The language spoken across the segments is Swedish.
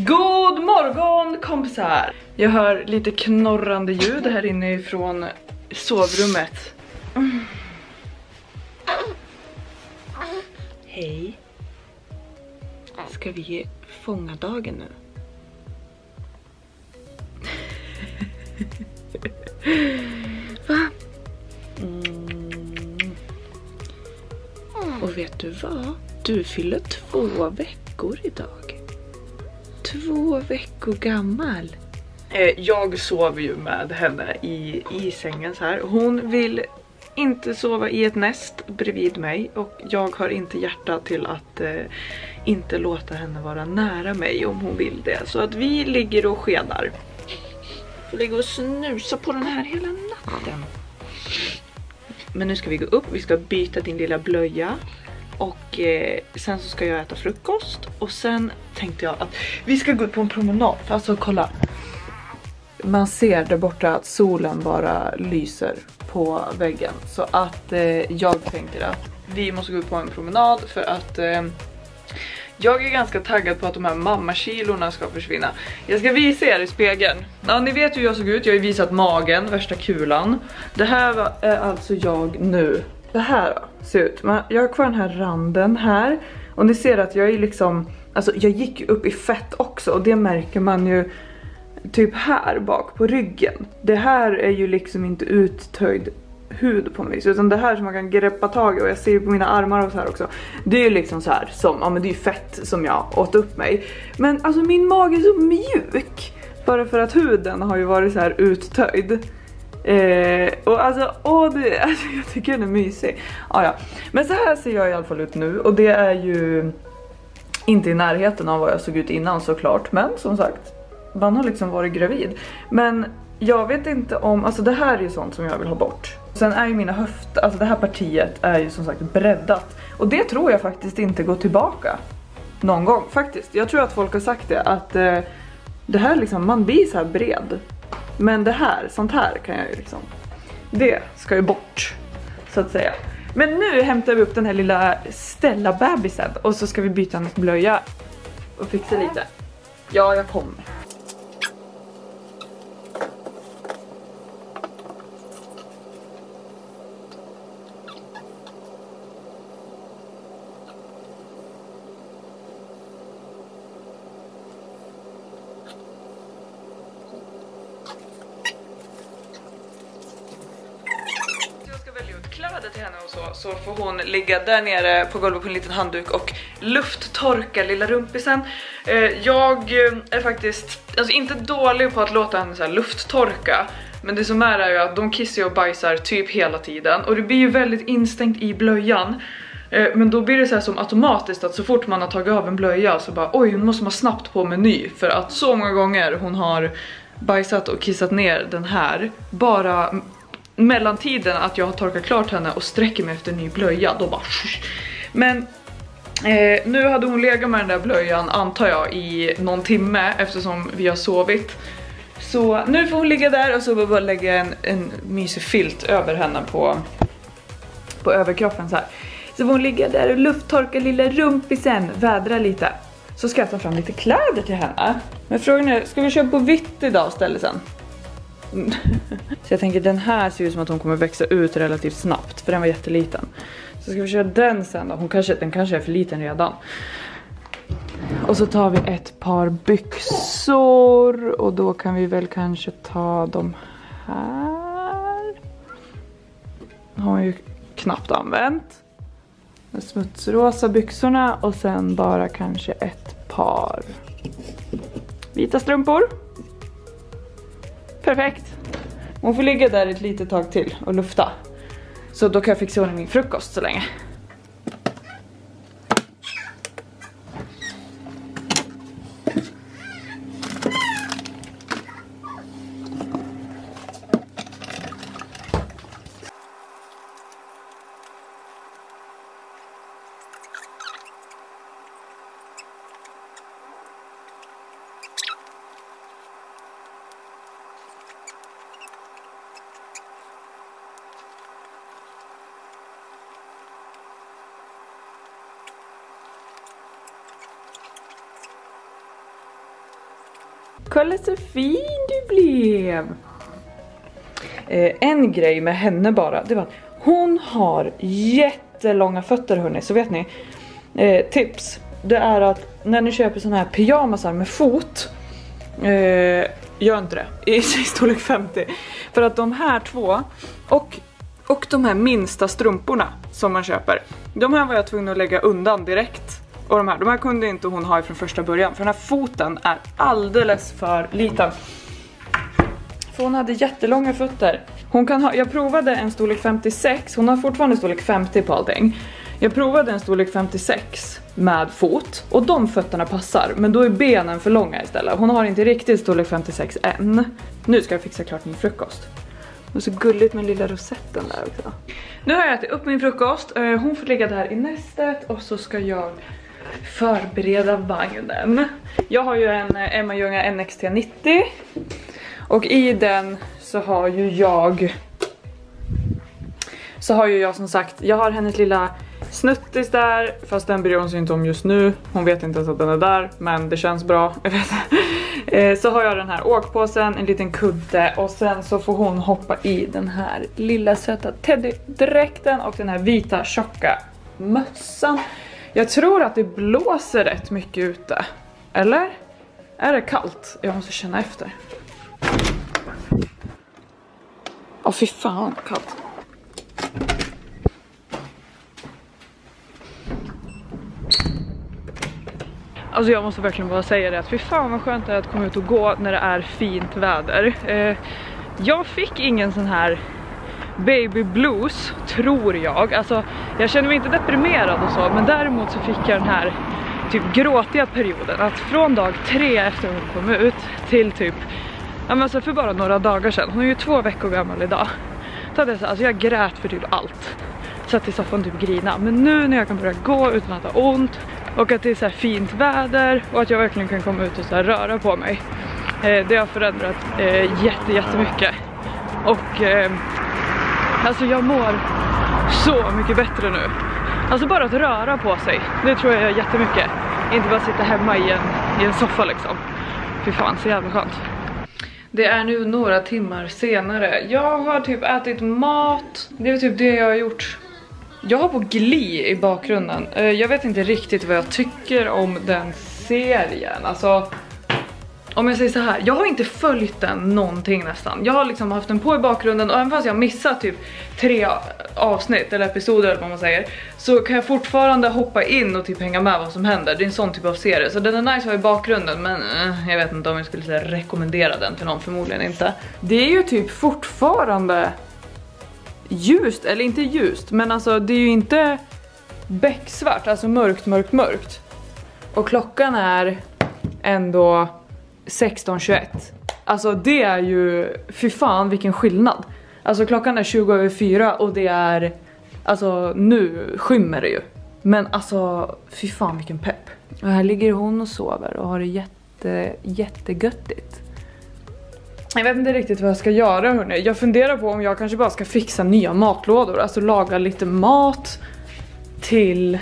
God morgon kompisar! Jag hör lite knorrande ljud här inne ifrån sovrummet. Hej. Ska vi fånga dagen nu? Va? Och vet du vad? Du fyller 2 veckor idag. 2 veckor gammal. Jag sover ju med henne i sängen så här. Hon vill inte sova i ett näst bredvid mig. Och jag har inte hjärta till att inte låta henne vara nära mig om hon vill det. Så att vi ligger och skedar. Vi ligger och snusar på den här hela natten. Men nu ska vi gå upp. Vi ska byta din lilla blöja. Och sen så ska jag äta frukost. Och sen tänkte jag att vi ska gå ut på en promenad. För alltså kolla. Man ser där borta att solen bara lyser på väggen. Så att jag tänkte att vi måste gå ut på en promenad. För att jag är ganska taggad på att de här mammakilorna ska försvinna. Jag ska visa er i spegeln. Ja, ni vet hur jag såg ut. Jag har ju visat magen, värsta kulan. Det här är alltså jag nu. Det här då, ser ut. Jag har kvar den här randen här. Och ni ser att jag är liksom... Alltså jag gick ju upp i fett också. Och det märker man ju typ här bak på ryggen. Det här är ju liksom inte uttöjd hud på mig. Utan det här som man kan greppa tag i. Och jag ser ju på mina armar och så här också. Det är ju liksom så här som... Ja men det är ju fett som jag åt upp mig. Men alltså min mage är så mjuk. Bara för att huden har ju varit så här uttöjd. Och alltså, alltså jag tycker den är mysig. Ja. Men så här ser jag i alla fall ut nu. Och det är ju inte i närheten av vad jag såg ut innan såklart. Men som sagt, man har liksom varit gravid. Men jag vet inte om, alltså det här är ju sånt som jag vill ha bort. Sen är ju mina höfter, alltså det här partiet är ju som sagt breddat. Och det tror jag faktiskt inte går tillbaka någon gång faktiskt. Jag tror att folk har sagt det, att det här liksom, man blir så här bred. Men det här, sånt här kan jag ju liksom... Det ska ju bort, så att säga. Men nu hämtar vi upp den här lilla Stella-bebisen. Och så ska vi byta hennes blöja. Och fixa lite. Ja, jag kommer. Kläder till henne och så får hon ligga där nere på golvet på en liten handduk och lufttorka lilla rumpisen. Jag är faktiskt alltså inte dålig på att låta henne så här lufttorka, men det som är ju att de kissar och bajsar typ hela tiden och det blir ju väldigt instängt i blöjan. Men då blir det så här som automatiskt att så fort man har tagit av en blöja så bara oj, nu måste man snabbt på meny, för att så många gånger hon har bajsat och kissat ner den här bara mellan tiden att jag har torkat klart henne och sträcker mig efter en ny blöja, då bara... Men nu hade hon legat med den där blöjan, antar jag, i någon timme eftersom vi har sovit. Så nu får hon ligga där och så bara lägga en mysig filt över henne på överkroppen så här. Så får hon ligga där och lufttorka lilla rumpisen, vädra lite. Så ska jag ta fram lite kläder till henne. Men frågan är, ska vi köpa på vitt idag istället sen? Så jag tänker den här ser ut som att hon kommer växa ut relativt snabbt, för den var jätteliten. Så ska vi köra den sen då. Den kanske är för liten redan. Och så tar vi ett par byxor. Och då kan vi väl kanske ta de här. Har hon ju knappt använt. De smutsrosa byxorna. Och sen bara kanske ett par vita strumpor. Perfekt. Hon får ligga där ett litet tag till och lufta. Så då kan jag fixa ordning min frukost så länge. Kolla så fin du blev. En grej med henne bara, det var att hon har jättelånga fötter hörni. Så vet ni, tips, det är att när ni köper såna här pyjamasar med fot, gör inte det i storlek 50. För att de här två och de här minsta strumporna som man köper, de här var jag tvungen att lägga undan direkt. Och de här kunde inte hon ha från första början. För den här foten är alldeles för liten. För hon hade jättelånga fötter. Hon kan ha, jag provade en storlek 56. Hon har fortfarande storlek 50 på allting. Jag provade en storlek 56 med fot. Och de fötterna passar. Men då är benen för långa istället. Hon har inte riktigt storlek 56 än. Nu ska jag fixa klart min frukost. Och så gulligt med lilla rosetten där också. Nu har jag ätit upp min frukost. Hon får ligga där i nästet. Och så ska jag förbereda vagnen. Jag har ju en Emma Ljunga NXT90. Och i den så har ju jag som sagt, jag har hennes lilla snuttis där, fast den bryr hon sig inte om just nu. Hon vet inte ens att den är där, men det känns bra. Jag vet. Så har jag den här åkpåsen, en liten kudde och sen så får hon hoppa i den här lilla söta teddydräkten och den här vita tjocka mössan. Jag tror att det blåser rätt mycket ute. Eller? Är det kallt? Jag måste känna efter. Åh, fy fan, kallt. Alltså jag måste verkligen bara säga det att fy fan vad skönt det är att komma ut och gå när det är fint väder. Jag fick ingen sån här baby blues, tror jag. Alltså jag känner mig inte deprimerad och så, men däremot så fick jag den här typ gråtiga perioden. Att från dag 3 efter hon kom ut till typ, ja men alltså för bara några dagar sedan. Hon är ju 2 veckor gammal idag. Så att alltså jag grät för typ allt. Satt i soffan typ grina. Men nu när jag kan börja gå utan att ha ont och att det är så här fint väder och att jag verkligen kan komma ut och så här röra på mig. Det har förändrat jättemycket. Och alltså jag mår så mycket bättre nu. Alltså bara att röra på sig, det tror jag gör jättemycket. Inte bara sitta hemma i en soffa liksom. Fy fan, så jävla skönt. Det är nu några timmar senare. Jag har typ ätit mat. Det är typ det jag har gjort. Jag har på Glee i bakgrunden. Jag vet inte riktigt vad jag tycker om den serien. Alltså, om jag säger så här, jag har inte följt den någonting nästan. Jag har liksom haft den på i bakgrunden och även fast jag missat typ 3 avsnitt eller episoder eller vad man säger, så kan jag fortfarande hoppa in och typ hänga med vad som händer. Det är en sån typ av serie, så den är nice att ha i bakgrunden, men jag vet inte om jag skulle säga rekommendera den till någon, förmodligen inte. Det är ju typ fortfarande ljust, eller inte ljust, men alltså det är ju inte becksvart, alltså mörkt. Och klockan är ändå 16:21. Alltså det är ju, fy fan vilken skillnad. Alltså klockan är 20:04 och det är, alltså nu skymmer det ju. Men alltså fy fan vilken pepp. Och här ligger hon och sover och har det jättegöttigt. Jag vet inte riktigt vad jag ska göra hörni. Jag funderar på om jag kanske bara ska fixa nya matlådor. Alltså laga lite mat till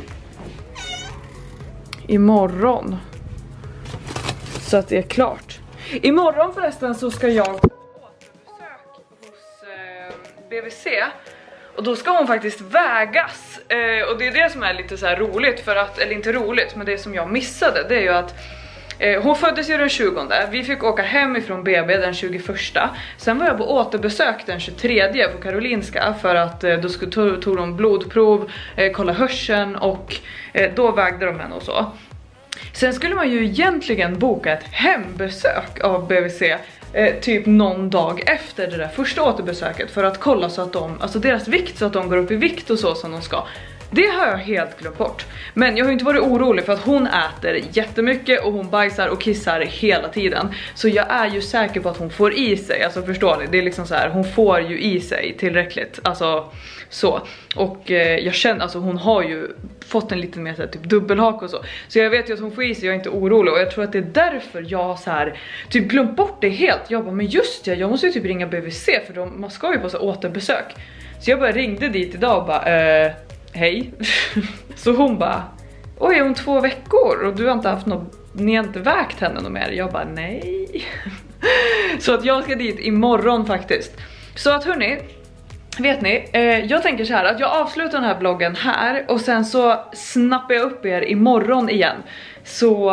imorgon. Så att det är klart. Imorgon förresten så ska jag på återbesök hos BVC. Och då ska hon faktiskt vägas. Och det är det som är lite så här roligt. För att, eller inte roligt, men det som jag missade, det är ju att hon föddes ju den 20:e. Vi fick åka hem ifrån BB den 21:a. Sen var jag på återbesök den 23:e på Karolinska. För att då tog de blodprov, kolla hörseln och då vägde de henne och så. Sen skulle man ju egentligen boka ett hembesök av BVC typ någon dag efter det där första återbesöket. För att kolla så att alltså deras vikt, så att de går upp i vikt och så som de ska. Det har jag helt glömt bort. Men jag har inte varit orolig för att hon äter jättemycket och hon bajsar och kissar hela tiden. Så jag är ju säker på att hon får i sig. Alltså förstår ni? Det är liksom så här, hon får ju i sig tillräckligt. Alltså så. Och jag känner, alltså hon har ju fått en lite mer så här, typ dubbelhak och så. Så jag vet ju att hon får i sig, jag är inte orolig. Och jag tror att det är därför jag så här typ glömt bort det helt. Jag bara, men just det, jag måste ju typ ringa BVC för man ska ju på så återbesök. Så jag bara ringde dit idag och bara, hej. Så hon bara, oj, är hon 2 veckor och du har inte haft något ni har inte vägt henne något mer. Jag bara nej. Så att jag ska dit imorgon faktiskt. Så att hörni, vet ni, jag tänker så här att jag avslutar den här vloggen här och sen så snappar jag upp er imorgon igen. Så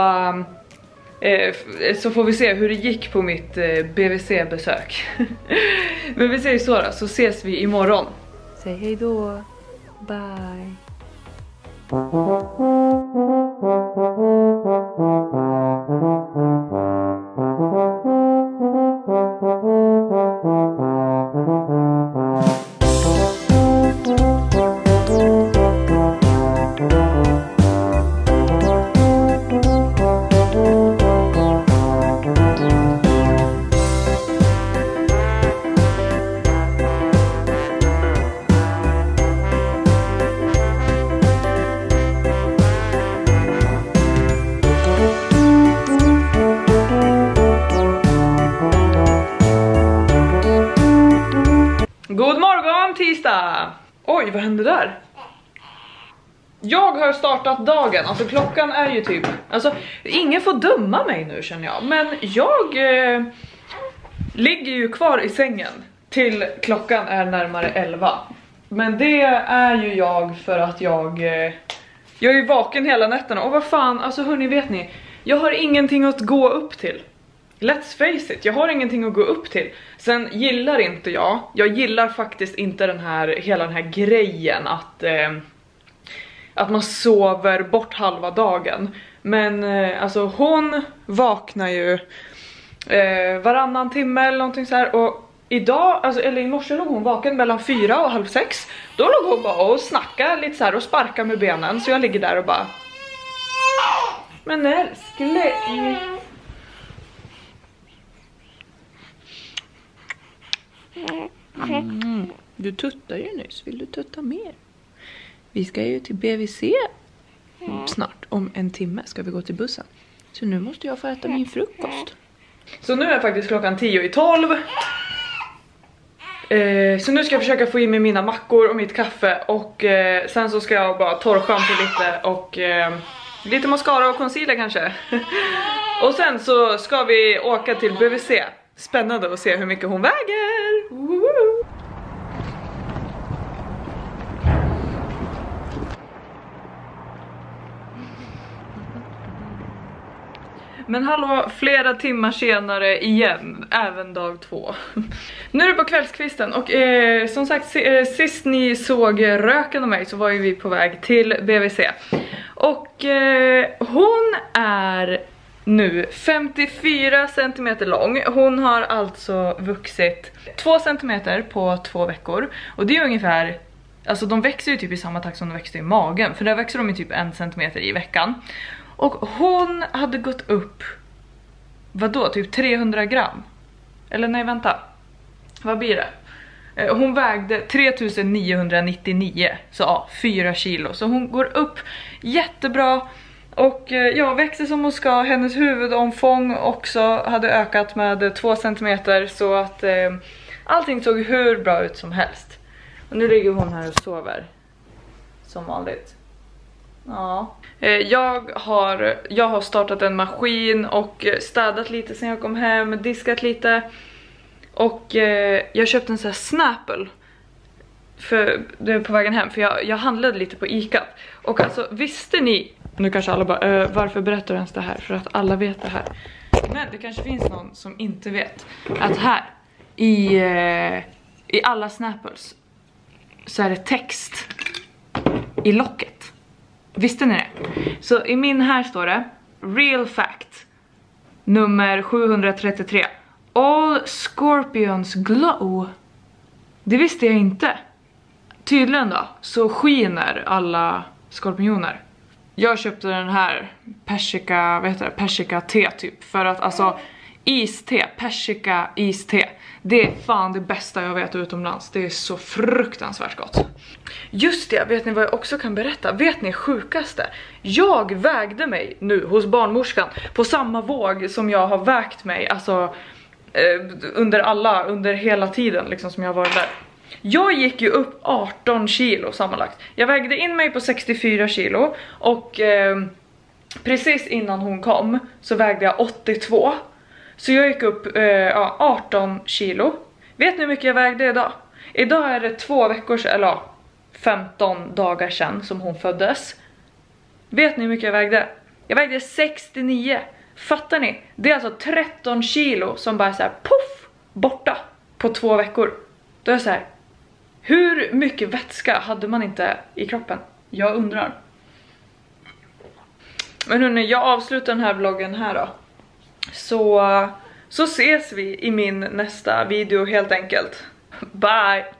får vi se hur det gick på mitt BVC-besök. Men vi säger så ses vi imorgon. Säg hej då. Bye. God morgon tisdag! Oj, vad hände där? Jag har startat dagen, alltså klockan är ju typ... Alltså, ingen får döma mig nu känner jag. Men jag ligger ju kvar i sängen till klockan är närmare 11. Men det är ju jag för att jag är ju vaken hela nätterna. Och vad fan, alltså hörni, vet ni? Jag har ingenting att gå upp till. Let's face it, jag har ingenting att gå upp till. Sen gillar inte jag gillar faktiskt inte hela den här grejen att man sover bort halva dagen. Men alltså hon vaknar ju varannan timme eller någonting så här. Och idag, alltså, eller i morse låg hon vaken mellan 4 och halv 6. Då låg hon bara och snackade lite så här och sparkade med benen. Så jag ligger där och bara... Men älskling... Du tuttar ju nyss, vill du tutta mer? Vi ska ju till BVC snart, om en timme ska vi gå till bussen. Så nu måste jag få äta min frukost. Så nu är faktiskt klockan 10:12. Så nu ska jag försöka få i mig mina mackor och mitt kaffe. Och sen så ska jag bara torrschampo lite och lite mascara och concealer kanske. Och sen så ska vi åka till BVC. Spännande att se hur mycket hon väger. Woohoo! Men hallå, flera timmar senare igen, även dag 2. Nu är det på kvällskvisten och som sagt, sist ni såg röken av mig så var ju vi på väg till BVC. Och hon är nu 54 cm lång. Hon har alltså vuxit 2 cm på 2 veckor. Och det är ungefär, alltså de växer ju typ i samma takt som de växer i magen. För där växer de ju typ 1 cm i veckan. Och hon hade gått upp, vadå, typ 300 gram. Eller nej, vänta. Vad blir det? Hon vägde 3999, så ja, 4 kilo. Så hon går upp jättebra. Och ja, växer som hon ska. Hennes huvudomfång också hade ökat med 2 cm. Så att allting såg hur bra ut som helst. Och nu ligger hon här och sover. Som vanligt. Ja. Jag har startat en maskin och städat lite sen jag kom hem, diskat lite. Och jag köpte en sån här Snapple för det är på vägen hem, för jag handlade lite på Ica. Och alltså, visste ni, nu kanske alla bara varför berättar du ens det här? För att alla vet det här. Men det kanske finns någon som inte vet att här i alla Snapples så är det text i locket. Visste ni det? Så i min här står det Real fact nummer 733. All scorpions glow. Det visste jag inte. Tydligen då så skiner alla skorpioner. Jag köpte den här persika, vad heter det? Persika te typ. För att alltså iste, persika iste, det är fan det bästa jag vet utomlands. Det är så fruktansvärt gott. Just det, vet ni vad jag också kan berätta? Vet ni sjukaste? Jag vägde mig nu hos barnmorskan på samma våg som jag har vägt mig. Alltså under hela tiden liksom som jag var där. Jag gick ju upp 18 kilo sammanlagt. Jag vägde in mig på 64 kilo och precis innan hon kom så vägde jag 82. Så jag gick upp 18 kilo. Vet ni hur mycket jag vägde idag? Idag är det 2 veckor sedan, eller 15 dagar sedan som hon föddes. Vet ni hur mycket jag vägde? Jag vägde 69. Fattar ni? Det är alltså 13 kilo som bara är så här puff, borta på 2 veckor. Då är jag så här, hur mycket vätska hade man inte i kroppen? Jag undrar. Men hörni, jag avslutar den här vloggen här då. Så ses vi i min nästa video helt enkelt. Bye!